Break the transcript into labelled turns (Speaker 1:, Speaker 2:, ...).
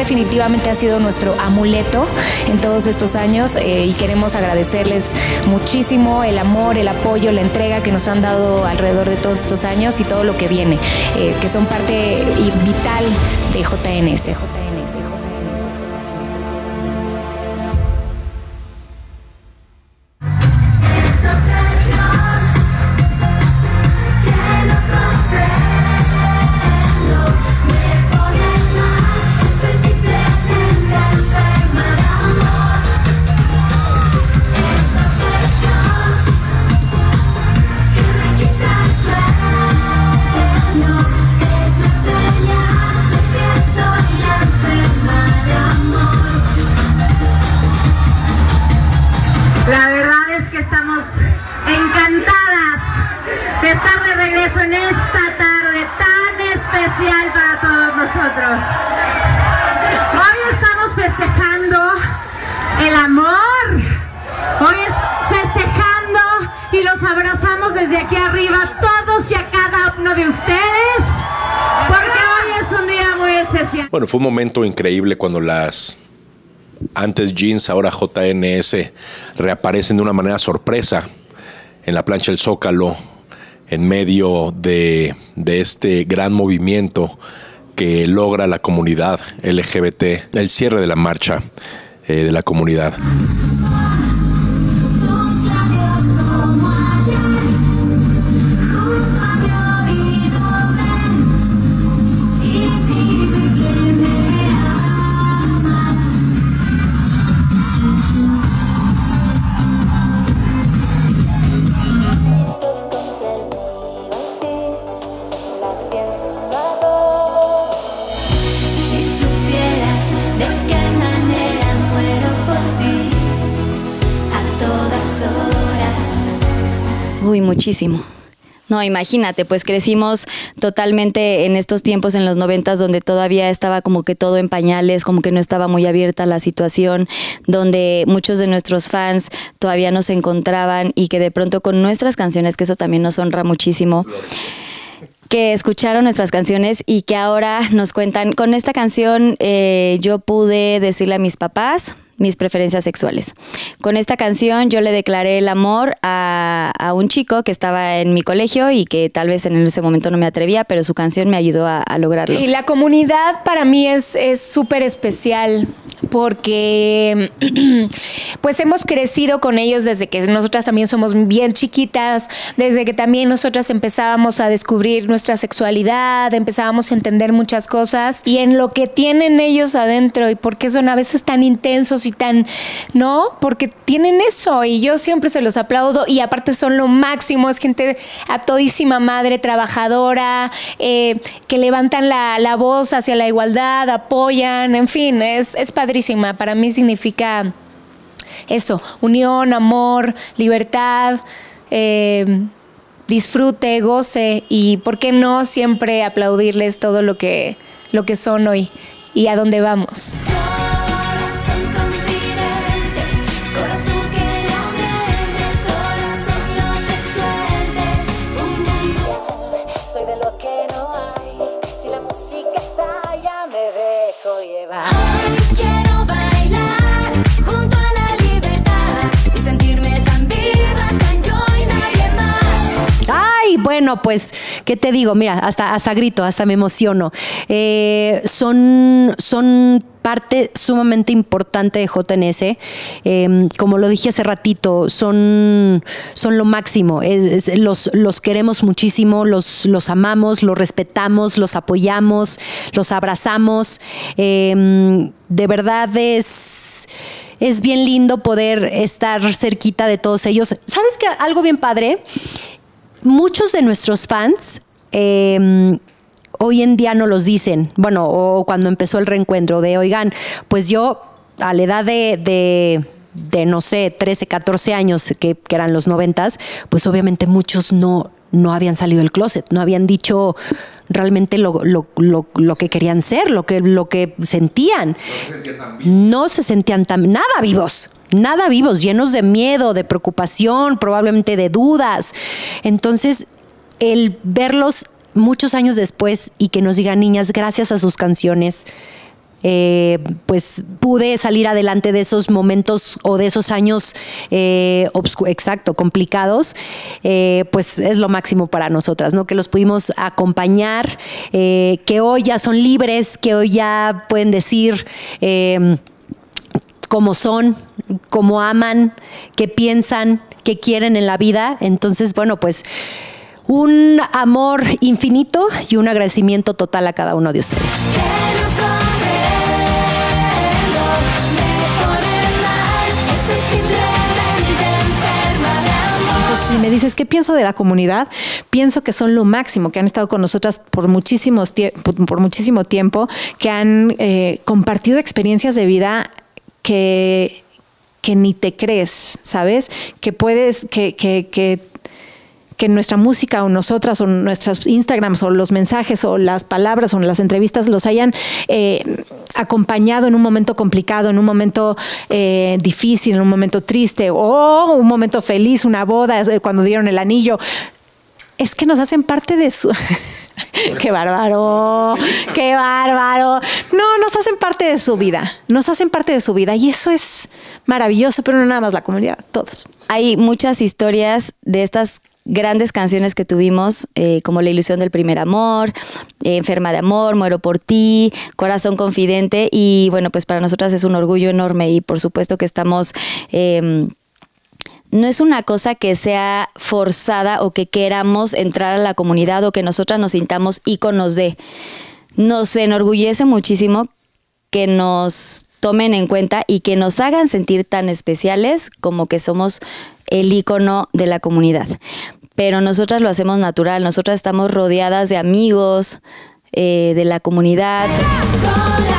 Speaker 1: definitivamente ha sido nuestro amuleto en todos estos años y queremos agradecerles muchísimo el amor, el apoyo, la entrega que nos han dado alrededor de todos estos años y todo lo que viene, que son parte vital de JNS.
Speaker 2: La verdad es que estamos encantadas de estar de regreso en esta tarde tan especial para todos nosotros. Hoy estamos festejando el amor, hoy estamos festejando y los abrazamos desde aquí arriba, todos y a cada uno de ustedes, porque hoy es un día muy especial.
Speaker 3: Bueno, fue un momento increíble cuando las antes Jeans, ahora JNS, reaparecen de una manera sorpresa en la plancha del Zócalo, en medio de este gran movimiento que logra la comunidad LGBT, el cierre de la marcha de la comunidad.
Speaker 4: Uy, muchísimo. No, imagínate, pues crecimos totalmente en estos tiempos, en los 90s, donde todavía estaba como que todo en pañales, como que no estaba muy abierta la situación, donde muchos de nuestros fans todavía no se encontraban y que de pronto con nuestras canciones, que eso también nos honra muchísimo, que escucharon nuestras canciones y que ahora nos cuentan, con esta canción yo pude decirle a mis papás mis preferencias sexuales. Con esta canción yo le declaré el amor a un chico que estaba en mi colegio y que tal vez en ese momento no me atrevía, pero su canción me ayudó a lograrlo.
Speaker 1: Y la comunidad para mí es súper especial porque pues hemos crecido con ellos desde que nosotras también somos bien chiquitas, desde que también nosotras empezábamos a descubrir nuestra sexualidad, empezábamos a entender muchas cosas y en lo que tienen ellos adentro y por qué son a veces tan intensos y tan, ¿no? Porque tienen eso y yo siempre se los aplaudo y aparte son lo máximo, es gente a todísima madre, trabajadora, que levantan la voz hacia la igualdad, apoyan, en fin, es padrísima. Para mí significa eso, unión, amor, libertad, disfrute, goce y, ¿por qué no siempre aplaudirles todo lo que son hoy y a dónde vamos?
Speaker 5: Quiero bailar junto a la libertad y sentirme tan viva, tan yo y nadie más.
Speaker 6: Ay, bueno, pues, ¿qué te digo? Mira, hasta grito, hasta me emociono. Son parte sumamente importante de JNS. Como lo dije hace ratito, son lo máximo. Los queremos muchísimo, los amamos, los respetamos, los apoyamos, los abrazamos. De verdad es bien lindo poder estar cerquita de todos ellos. ¿Sabes qué? Algo bien padre. Muchos de nuestros fans hoy en día no los dicen, bueno, o cuando empezó el reencuentro de, oigan, pues yo a la edad de no sé, 13, 14 años, que eran los 90s, pues obviamente muchos no habían salido del closet, no habían dicho realmente lo que querían ser, lo que sentían. No se sentían nada vivos. Nada vivos, llenos de miedo, de preocupación, probablemente de dudas. Entonces, el verlos muchos años después y que nos digan, niñas, gracias a sus canciones, pues pude salir adelante de esos momentos o de esos años complicados, pues es lo máximo para nosotras, ¿no? Que los pudimos acompañar, que hoy ya son libres, que hoy ya pueden decir cómo son, cómo aman, qué piensan, qué quieren en la vida. Entonces, bueno, pues un amor infinito y un agradecimiento total a cada uno de ustedes.
Speaker 7: Si me dices qué pienso de la comunidad, pienso que son lo máximo, que han estado con nosotras por muchísimo tiempo, que han compartido experiencias de vida que ni te crees, ¿sabes? Que puedes, que nuestra música o nosotras o nuestras Instagrams o los mensajes o las palabras o las entrevistas los hayan acompañado en un momento complicado, en un momento difícil, en un momento triste o un momento feliz, una boda, cuando dieron el anillo. Es que nos hacen parte de su... ¡Qué bárbaro! ¡Qué bárbaro! No, nos hacen parte de su vida. Nos hacen parte de su vida. Y eso es maravilloso, pero no nada más la comunidad, todos.
Speaker 4: Hay muchas historias de estas grandes canciones que tuvimos, como La ilusión del primer amor, Enferma de amor, Muero por ti, Corazón confidente. Y bueno, pues para nosotras es un orgullo enorme y por supuesto que estamos... no es una cosa que sea forzada o que queramos entrar a la comunidad o que nosotras nos sintamos íconos de. Nos enorgullece muchísimo que nos tomen en cuenta y que nos hagan sentir tan especiales como que somos el ícono de la comunidad. Pero nosotras lo hacemos natural, nosotras estamos rodeadas de amigos, de la comunidad.